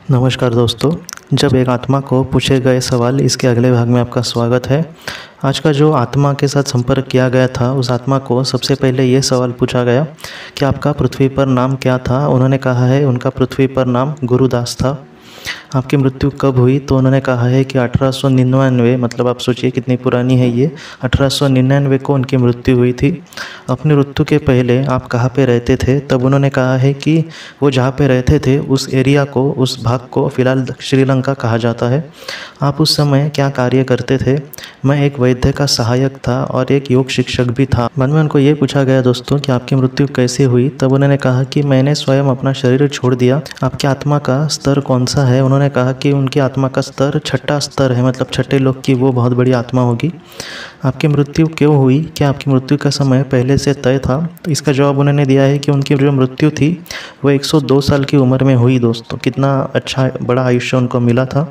नमस्कार दोस्तों। जब एक आत्मा को पूछे गए सवाल इसके अगले भाग में आपका स्वागत है। आज का जो आत्मा के साथ संपर्क किया गया था उस आत्मा को सबसे पहले ये सवाल पूछा गया कि आपका पृथ्वी पर नाम क्या था। उन्होंने कहा है उनका पृथ्वी पर नाम गुरुदास था। आपकी मृत्यु कब हुई तो उन्होंने कहा है कि 1899, मतलब आप सोचिए कितनी पुरानी है ये। 1899 को उनकी मृत्यु हुई थी। अपनी मृत्यु के पहले आप कहाँ पे रहते थे, तब उन्होंने कहा है कि वो जहाँ पे रहते थे उस एरिया को, उस भाग को फ़िलहाल श्रीलंका कहा जाता है। आप उस समय क्या कार्य करते थे? मैं एक वैद्य का सहायक था और एक योग शिक्षक भी था। बाद में उनको ये पूछा गया दोस्तों कि आपकी मृत्यु कैसे हुई, तब उन्होंने कहा कि मैंने स्वयं अपना शरीर छोड़ दिया। आपकी आत्मा का स्तर कौन सा है? उन्होंने कहा कि उनकी आत्मा का स्तर छठा स्तर है, मतलब छठे लोक की वो बहुत बड़ी आत्मा होगी। आपकी मृत्यु क्यों हुई? क्या आपकी मृत्यु का समय पहले से तय था? तो इसका जवाब उन्होंने दिया है कि उनकी जो मृत्यु थी वो 102 साल की उम्र में हुई। दोस्तों कितना अच्छा बड़ा आयुष्य उनको मिला था,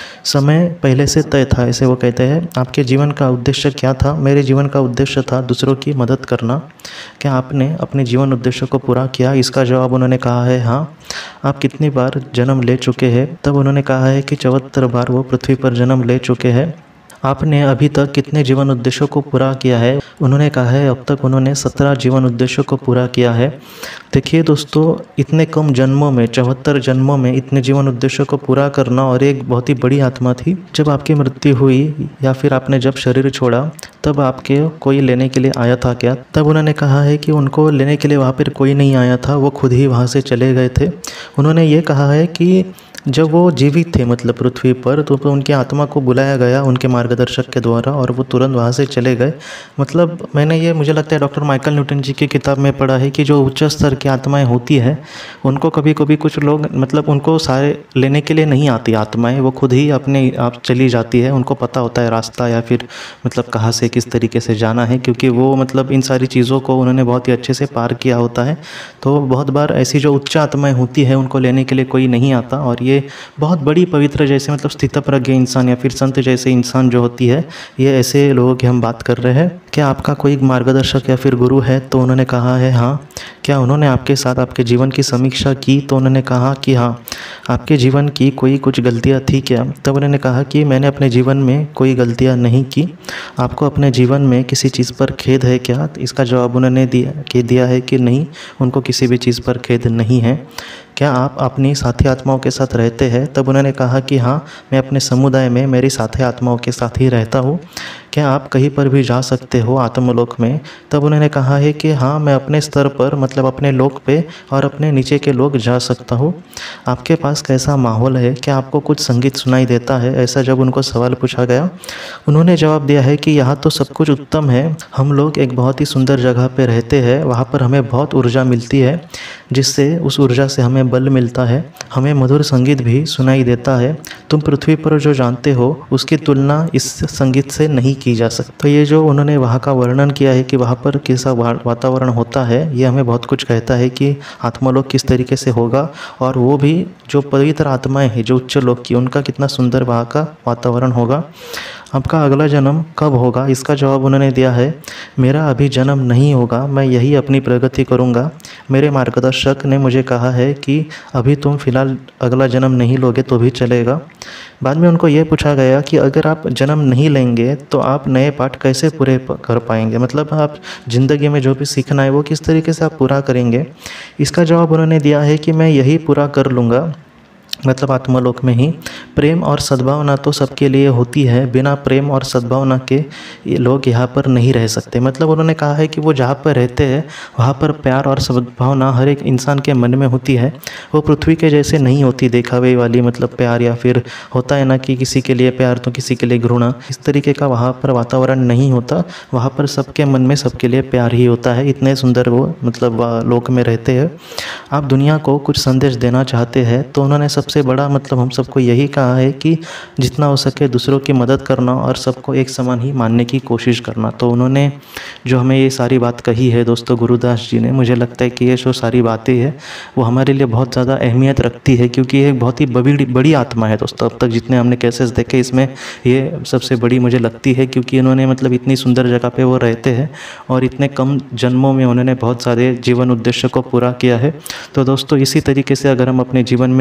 समय पहले से तय था, ऐसे वो कहते हैं। आपके जीवन का उद्देश्य क्या था? मेरे जीवन का उद्देश्य था दूसरों की मदद करना। क्या आपने अपने जीवन उद्देश्य को पूरा किया? इसका जवाब उन्होंने कहा है हाँ। आप कितनी बार जन्म ले चुके हैं? तब उन्होंने कहा है कि 74 बार वो पृथ्वी पर जन्म ले चुके हैं। आपने अभी तक कितने जीवन उद्देश्यों को पूरा किया है? उन्होंने कहा है अब तक उन्होंने 17 जीवन उद्देश्यों को पूरा किया है। देखिए दोस्तों, इतने कम जन्मों में, 74 जन्मों में इतने जीवन उद्देश्यों को पूरा करना, और एक बहुत ही बड़ी आत्मा थी। जब आपकी मृत्यु हुई या फिर आपने जब शरीर छोड़ा तब आपके कोई लेने के लिए आया था क्या? तब उन्होंने कहा है कि उनको लेने के लिए वहाँ पर कोई नहीं आया था, वो खुद ही वहाँ से चले गए थे। उन्होंने ये कहा है कि जब वो जीवित थे, मतलब पृथ्वी पर, तो उनकी आत्मा को बुलाया गया उनके मार्गदर्शक के द्वारा और वो तुरंत वहाँ से चले गए। मतलब मैंने ये, मुझे लगता है डॉक्टर माइकल न्यूटन जी की किताब में पढ़ा है कि जो उच्च स्तर की आत्माएं होती है उनको कभी कभी कुछ लोग, मतलब उनको सारे लेने के लिए नहीं आती आत्माएं, वो खुद ही अपने आप चली जाती है। उनको पता होता है रास्ता, या फिर मतलब कहाँ से किस तरीके से जाना है, क्योंकि वो मतलब इन सारी चीज़ों को उन्होंने बहुत ही अच्छे से पार किया होता है। तो बहुत बार ऐसी जो उच्च आत्माएं होती है उनको लेने के लिए कोई नहीं आता, और ये बहुत बड़ी पवित्र, जैसे मतलब स्थितप्रज्ञ इंसान या फिर संत जैसे इंसान जो होती है, ये ऐसे लोगों की हम बात कर रहे हैं। क्या आपका कोई मार्गदर्शक या फिर गुरु है? तो उन्होंने कहा है हाँ। क्या उन्होंने आपके साथ आपके जीवन की समीक्षा की? तो उन्होंने कहा कि हाँ। आपके जीवन की कोई कुछ गलतियाँ थी क्या? तब उन्होंने कहा कि मैंने अपने जीवन में कोई गलतियाँ नहीं की। आपको अपने जीवन में किसी चीज़ पर खेद है क्या? तो इसका जवाब उन्होंने दिया है कि नहीं, उनको किसी भी चीज़ पर खेद नहीं है। क्या आप अपनी साथी आत्माओं के साथ रहते हैं? तब उन्होंने कहा कि हाँ, मैं अपने समुदाय में मेरी साथी आत्माओं के साथ ही रहता हूँ। क्या आप कहीं पर भी जा सकते हो आत्मलोक में? तब उन्होंने कहा है कि हाँ, मैं अपने स्तर पर, मतलब अपने लोक पे और अपने नीचे के लोग जा सकता हूँ। आपके पास कैसा माहौल है? क्या आपको कुछ संगीत सुनाई देता है? ऐसा जब उनको सवाल पूछा गया, उन्होंने जवाब दिया है कि यहाँ तो सब कुछ उत्तम है। हम लोग एक बहुत ही सुंदर जगह पे रहते हैं, वहाँ पर हमें बहुत ऊर्जा मिलती है, जिससे उस ऊर्जा से हमें बल मिलता है। हमें मधुर संगीत भी सुनाई देता है। तुम पृथ्वी पर जो जानते हो उसकी तुलना इस संगीत से नहीं की जा सकती। तो ये जो उन्होंने वहाँ का वर्णन किया है कि वहाँ पर कैसा वातावरण होता है, ये हमें बहुत कुछ कहता है कि आत्मालोक किस तरीके से होगा, और वो भी जो पवित्र आत्माएं हैं जो उच्च लोक की, उनका कितना सुंदर वहाँ का वातावरण होगा। आपका अगला जन्म कब होगा? इसका जवाब उन्होंने दिया है मेरा अभी जन्म नहीं होगा, मैं यही अपनी प्रगति करूँगा। मेरे मार्गदर्शक ने मुझे कहा है कि अभी तुम फिलहाल अगला जन्म नहीं लोगे तो भी चलेगा। बाद में उनको ये पूछा गया कि अगर आप जन्म नहीं लेंगे तो आप नए पाठ कैसे पूरे कर पाएंगे, मतलब आप ज़िंदगी में जो भी सीखना है वो किस तरीके से आप पूरा करेंगे। इसका जवाब उन्होंने दिया है कि मैं यही पूरा कर लूँगा, मतलब आत्मलोक में ही। प्रेम और सद्भावना तो सबके लिए होती है, बिना प्रेम और सद्भावना के ये लोग यहाँ पर नहीं रह सकते। मतलब उन्होंने कहा है कि वो जहाँ पर रहते हैं वहाँ पर प्यार और सद्भावना हर एक इंसान के मन में होती है। वो पृथ्वी के जैसे नहीं होती देखावे वाली, मतलब प्यार, या फिर होता है ना कि किसी के लिए प्यार तो किसी के लिए घृणा, इस तरीके का वहाँ पर वातावरण नहीं होता। वहाँ पर सबके मन में सबके लिए प्यार ही होता है। इतने सुंदर वो मतलब लोक में रहते हैं। आप दुनिया को कुछ संदेश देना चाहते हैं तो उन्होंने सबसे बड़ा, मतलब हम सबको यही कहा है कि जितना हो सके दूसरों की मदद करना और सबको एक समान ही मानने की कोशिश करना। तो उन्होंने जो हमें ये सारी बात कही है दोस्तों, गुरुदास जी ने, मुझे लगता है कि ये जो सारी बातें हैं वो हमारे लिए बहुत ज़्यादा अहमियत रखती है, क्योंकि ये एक बहुत ही बड़ी आत्मा है दोस्तों। अब तक जितने हमने केसेस देखे इसमें ये सबसे बड़ी मुझे लगती है, क्योंकि इन्होंने मतलब इतनी सुंदर जगह पे वो रहते हैं और इतने कम जन्मों में उन्होंने बहुत सारे जीवन उद्देश्य को पूरा किया है। तो दोस्तों इसी तरीके से अगर हम अपने जीवन में जीने की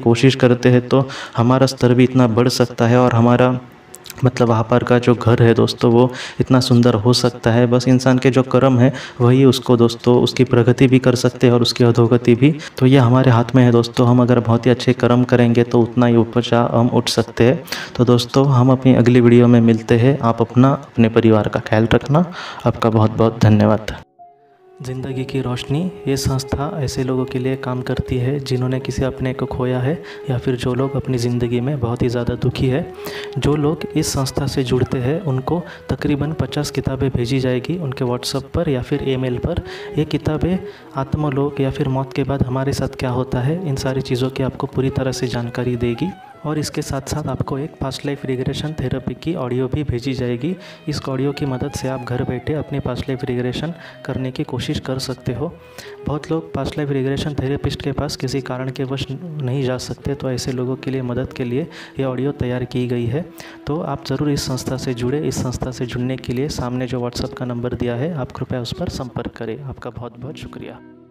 कोशिश करते हैं तो हमारा स्तर भी इतना बढ़ सकता है और हमारा मतलब वहाँ पर का जो घर है दोस्तों वो इतना सुंदर हो सकता है। बस इंसान के जो कर्म है वही उसको दोस्तों उसकी प्रगति भी कर सकते हैं और उसकी अधोगति भी। तो ये हमारे हाथ में है दोस्तों, हम अगर बहुत ही अच्छे कर्म करेंगे तो उतना ही ऊपर हम उठ सकते हैं। तो दोस्तों हम अपनी अगली वीडियो में मिलते हैं। आप अपने परिवार का ख्याल रखना। आपका बहुत बहुत धन्यवाद। ज़िंदगी की रोशनी ये संस्था ऐसे लोगों के लिए काम करती है जिन्होंने किसी अपने को खोया है या फिर जो लोग अपनी ज़िंदगी में बहुत ही ज़्यादा दुखी है। जो लोग इस संस्था से जुड़ते हैं उनको तकरीबन 50 किताबें भेजी जाएगी उनके व्हाट्सएप पर या फिर ईमेल पर। ये किताबें आत्मलोक या फिर मौत के बाद हमारे साथ क्या होता है इन सारी चीज़ों की आपको पूरी तरह से जानकारी देगी। और इसके साथ साथ आपको एक पास्ट लाइफ रिग्रेशन थेरेपी की ऑडियो भी भेजी जाएगी। इस ऑडियो की मदद से आप घर बैठे अपनी पास्ट लाइफ रिग्रेशन करने की कोशिश कर सकते हो। बहुत लोग पास्ट लाइफ रिग्रेशन थेरेपिस्ट के पास किसी कारण के वश नहीं जा सकते, तो ऐसे लोगों के लिए मदद के लिए ये ऑडियो तैयार की गई है। तो आप ज़रूर इस संस्था से जुड़े। इस संस्था से जुड़ने के लिए सामने जो व्हाट्सएप का नंबर दिया है आप कृपया उस पर संपर्क करें। आपका बहुत बहुत शुक्रिया।